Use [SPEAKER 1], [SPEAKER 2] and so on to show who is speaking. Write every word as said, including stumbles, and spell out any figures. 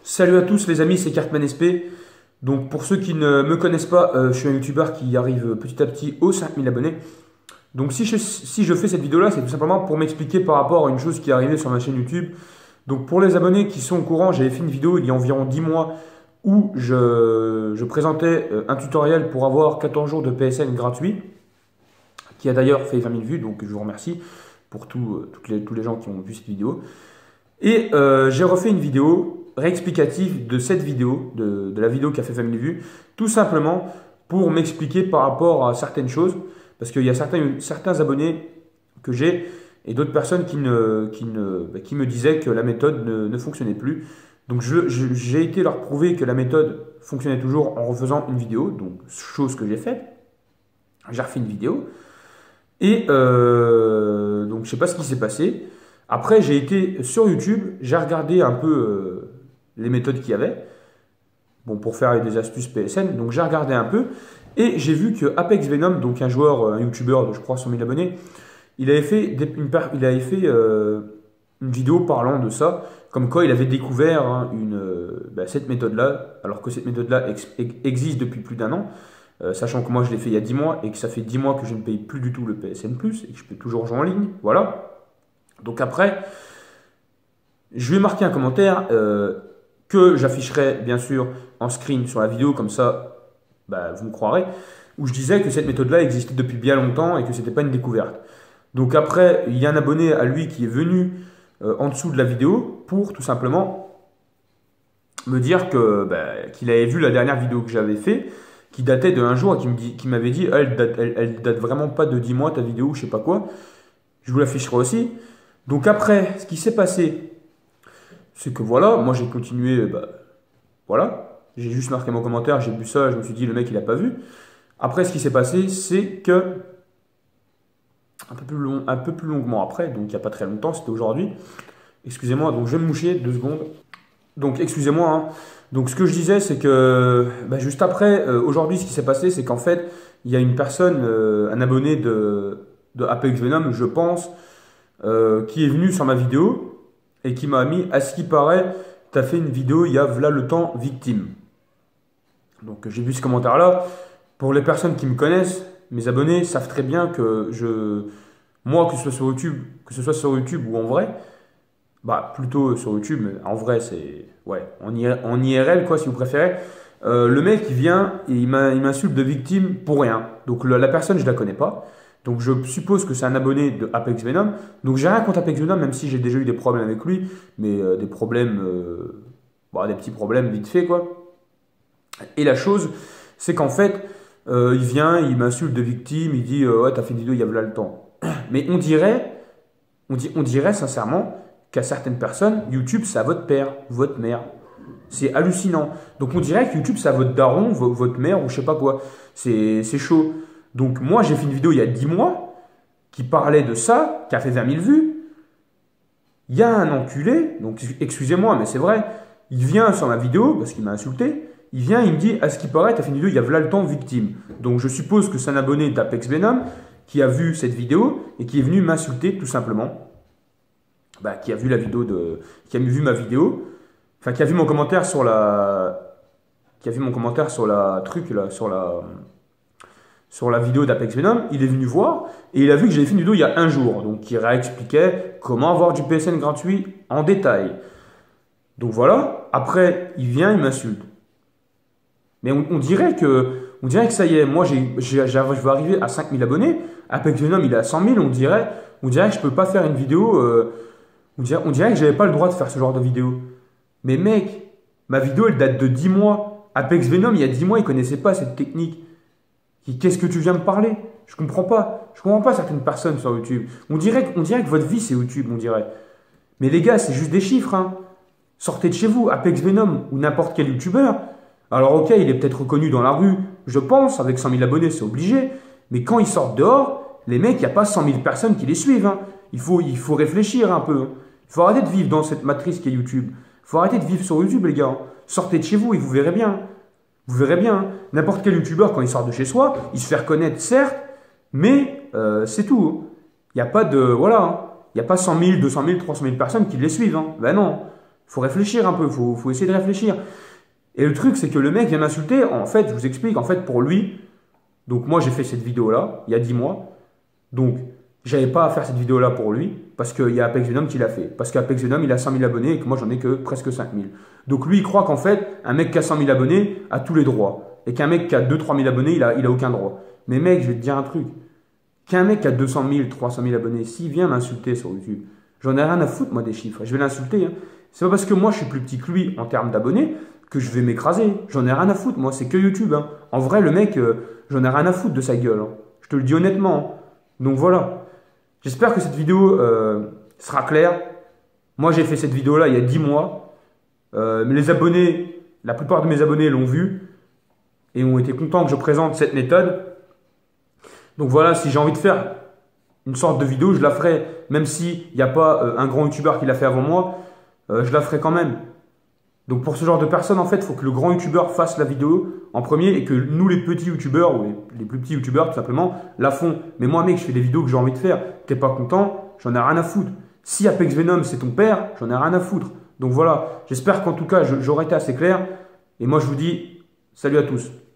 [SPEAKER 1] Salut à tous les amis, c'est Cartman S P. Donc pour ceux qui ne me connaissent pas, euh, je suis un youtubeur qui arrive petit à petit aux cinq mille abonnés. Donc si je, si je fais cette vidéo là, c'est tout simplement pour m'expliquer par rapport à une chose qui est arrivée sur ma chaîne YouTube. Donc pour les abonnés qui sont au courant, j'avais fait une vidéo il y a environ dix mois où je, je présentais un tutoriel pour avoir quatorze jours de P S N gratuit, qui a d'ailleurs fait vingt mille vues, donc je vous remercie pour tout, toutes les, tous les gens qui ont vu cette vidéo. Et euh, j'ai refait une vidéo réexplicative de cette vidéo, de, de la vidéo qui a fait vingt mille vues, tout simplement pour m'expliquer par rapport à certaines choses, parce qu'il y a certains, certains abonnés que j'ai et d'autres personnes qui, ne, qui, ne, bah, qui me disaient que la méthode ne, ne fonctionnait plus. Donc j'ai été leur prouver que la méthode fonctionnait toujours en refaisant une vidéo, donc chose que j'ai faite. J'ai refait une vidéo et euh, donc je sais pas ce qui s'est passé. Après j'ai été sur YouTube, j'ai regardé un peu euh, les méthodes qu'il y avait, bon, pour faire des astuces P S N, donc j'ai regardé un peu et j'ai vu que Apex Venom, donc un joueur, un youtubeur de je crois cent mille abonnés, il avait fait, des, une, il avait fait euh, une vidéo parlant de ça, comme quoi il avait découvert hein, une, euh, bah, cette méthode-là, alors que cette méthode-là ex existe depuis plus d'un an, euh, sachant que moi je l'ai fait il y a dix mois et que ça fait dix mois que je ne paye plus du tout le P S N plus, et que je peux toujours jouer en ligne, voilà. Donc après, je lui ai marqué un commentaire euh, que j'afficherai bien sûr en screen sur la vidéo, comme ça bah, vous me croirez, où je disais que cette méthode-là existait depuis bien longtemps et que ce n'était pas une découverte. Donc après, il y a un abonné à lui qui est venu euh, en dessous de la vidéo pour tout simplement me dire que bah, qu'il avait vu la dernière vidéo que j'avais fait, qui datait de un jour, et qui, me dit, qui m'avait dit elle date, elle, elle date vraiment pas de dix mois ta vidéo, je sais pas quoi. Je vous l'afficherai aussi. Donc après, ce qui s'est passé, c'est que voilà, moi j'ai continué, bah, voilà, j'ai juste marqué mon commentaire, j'ai vu ça, je me suis dit le mec il a pas vu. Après ce qui s'est passé, c'est que un peu plus long, un peu plus longuement après, donc il n'y a pas très longtemps, c'était aujourd'hui. Excusez-moi, donc je vais me moucher deux secondes. Donc excusez-moi. Hein. Donc ce que je disais, c'est que bah, juste après, euh, aujourd'hui, ce qui s'est passé, c'est qu'en fait, il y a une personne, euh, un abonné de, de Apex Venom, je pense, euh, qui est venu sur ma vidéo et qui m'a mis, à ce qui paraît, tu as fait une vidéo il y a v'là le temps victime. Donc j'ai vu ce commentaire-là. Pour les personnes qui me connaissent, mes abonnés savent très bien que je, moi, que ce soit sur YouTube, que ce soit sur YouTube ou en vrai, bah plutôt sur YouTube, mais en vrai c'est, ouais, en I R L quoi si vous préférez. Euh, le mec il vient et il m'insulte de victime pour rien. Donc le, la personne je la connais pas. Donc je suppose que c'est un abonné de Apex Venom. Donc j'ai rien contre Apex Venom, même si j'ai déjà eu des problèmes avec lui, mais euh, des problèmes, euh, bah, des petits problèmes vite fait quoi. Et la chose, c'est qu'en fait, euh, il vient, il m'insulte de victime, il dit euh, ouais t'as fait une vidéo il y a là le temps. Mais on dirait, on, dit, on dirait sincèrement qu'à certaines personnes, YouTube c'est à votre père, votre mère. C'est hallucinant. Donc on dirait que YouTube c'est à votre daron, votre mère ou je sais pas quoi. C'est chaud. Donc moi j'ai fait une vidéo il y a dix mois qui parlait de ça, qui a fait vingt mille vues. Il y a un enculé, donc excusez-moi mais c'est vrai, il vient sur ma vidéo parce qu'il m'a insulté, il vient, il me dit à ce qui paraît, tu as fait une vidéo il y a v'là le temps victime. Donc je suppose que c'est un abonné d'Apex Venom qui a vu cette vidéo et qui est venu m'insulter tout simplement. Bah, qui a vu la vidéo de, qui a vu ma vidéo, enfin qui a vu mon commentaire sur la, qui a vu mon commentaire sur la truc là, sur la, sur la vidéo d'Apex Venom, il est venu voir et il a vu que j'avais fait une vidéo il y a un jour, donc qui réexpliquait comment avoir du P S N gratuit en détail. Donc voilà. Après il vient, il m'insulte. Mais on, on dirait que, on dirait que ça y est, moi j'ai, je vais arriver à cinq mille abonnés, Apex Venom il est à cent mille, on dirait, on dirait que je peux pas faire une vidéo. Euh, On dirait, on dirait que j'avais pas le droit de faire ce genre de vidéo. Mais mec, ma vidéo elle date de dix mois. Apex Venom il y a dix mois il connaissait pas cette technique. Qu'est-ce que tu viens de parler? Je comprends pas. Je comprends pas certaines personnes sur YouTube. On dirait, on dirait que votre vie c'est YouTube, on dirait. Mais les gars, c'est juste des chiffres. Hein. Sortez de chez vous, Apex Venom ou n'importe quel YouTuber. Alors ok, il est peut-être reconnu dans la rue, je pense, avec cent mille abonnés c'est obligé. Mais quand ils sortent dehors, les mecs, il n'y a pas cent mille personnes qui les suivent. Hein. Il faut, il faut réfléchir un peu. Il faut arrêter de vivre dans cette matrice qui est YouTube. Il faut arrêter de vivre sur YouTube, les gars. Sortez de chez vous et vous verrez bien. Vous verrez bien. N'importe quel youtubeur, quand il sort de chez soi, il se fait reconnaître, certes, mais euh, c'est tout. Il n'y a pas de. Voilà. Il n'y a pas cent mille, deux cent mille, trois cent mille personnes qui les suivent. Hein. Ben non. Faut réfléchir un peu, faut, faut essayer de réfléchir. Et le truc, c'est que le mec vient m'insulter. En fait, je vous explique, en fait, pour lui, donc moi j'ai fait cette vidéo-là, il y a dix mois. Donc, j'avais pas à faire cette vidéo-là pour lui, parce qu'il y a Apex Venom qui l'a fait. Parce qu'Apex Venom, il a cent mille abonnés et que moi j'en ai que presque cinq mille. Donc lui, il croit qu'en fait, un mec qui a cent mille abonnés a tous les droits. Et qu'un mec qui a deux trois mille abonnés, il a, il a aucun droit. Mais mec, je vais te dire un truc. Qu'un mec qui a deux cent mille, trois cent mille abonnés, s'il vient m'insulter sur YouTube, j'en ai rien à foutre, moi, des chiffres. Je vais l'insulter. Hein. C'est pas parce que moi, je suis plus petit que lui en termes d'abonnés que je vais m'écraser. J'en ai rien à foutre. Moi, c'est que YouTube. Hein. En vrai, le mec, euh, j'en ai rien à foutre de sa gueule. Hein. Je te le dis honnêtement. Hein. Donc voilà. J'espère que cette vidéo euh, sera claire. Moi, j'ai fait cette vidéo-là il y a dix mois. Euh, mais les abonnés, la plupart de mes abonnés l'ont vu et ont été contents que je présente cette méthode. Donc voilà, si j'ai envie de faire une sorte de vidéo, je la ferai. Même s'il n'y a pas euh, un grand youtubeur qui l'a fait avant moi, euh, je la ferai quand même. Donc pour ce genre de personnes, en fait, il faut que le grand youtubeur fasse la vidéo en premier et que nous, les petits youtubeurs ou les, les plus petits youtubeurs, tout simplement, la font. Mais moi, mec, je fais des vidéos que j'ai envie de faire. T'es pas content, j'en ai rien à foutre. Si Apex Venom, c'est ton père, j'en ai rien à foutre. Donc voilà, j'espère qu'en tout cas, j'aurai été assez clair. Et moi, je vous dis salut à tous.